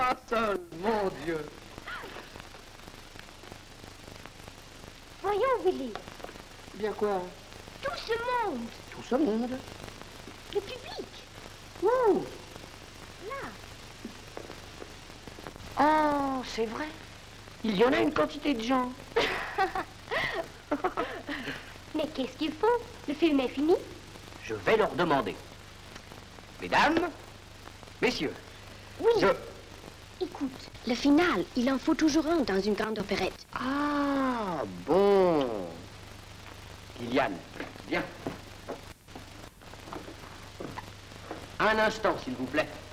Moi seul, mon Dieu. Voyons, Willy. Bien quoi? Tout ce monde. Tout ce monde? Le public. Où? Là. Oh, c'est vrai. Il y en a une quantité de gens. Mais qu'est-ce qu'il faut? Le film est fini? Je vais leur demander. Mesdames, messieurs, Oui. je... Écoute, le final, il en faut toujours un dans une grande opérette. Ah, bon. Liliane, viens. Un instant, s'il vous plaît.